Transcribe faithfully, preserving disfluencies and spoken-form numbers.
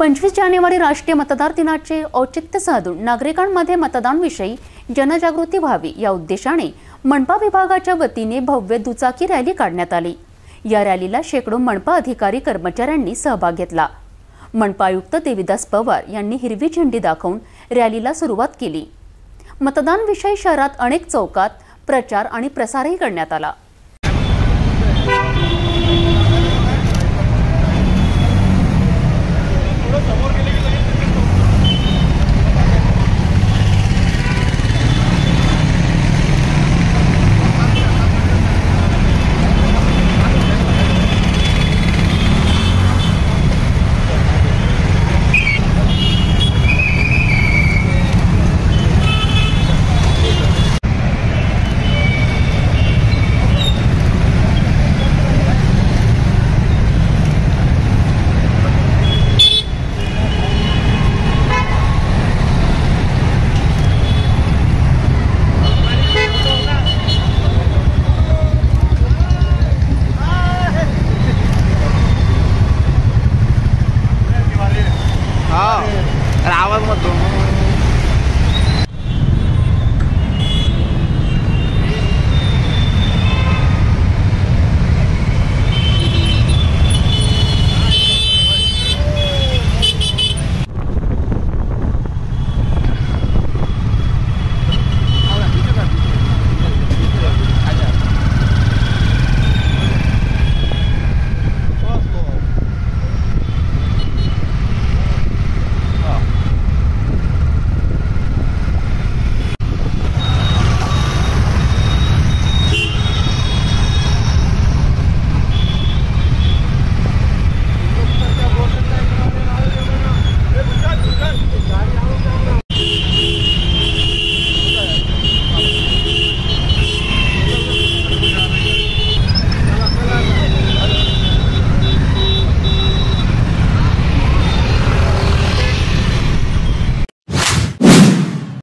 पंचवीस जानेवारी राष्ट्रीय मतदार दिनाचे औचित्य साधून नागरिकांमध्ये मतदानविषयी जनजागृती व्हावी या उद्देशाने मनपा विभागाच्या वतीने भव्य दुचाकी रॅली काढण्यात आली। या रॅलीला शेकडो मनपा अधिकारी कर्मचाऱ्यांनी सहभाग घेतला। मनपा आयुक्त देविदास पवार यांनी हिरवी झेंडी दाखवून रॅलीला सुरुवात केली। मतदानविषयी शहरात अनेक चौकात प्रचार आणि प्रसारही करण्यात आला। आवाज मत दो।